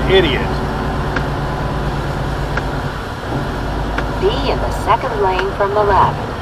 idiot. Be in the second lane from the left.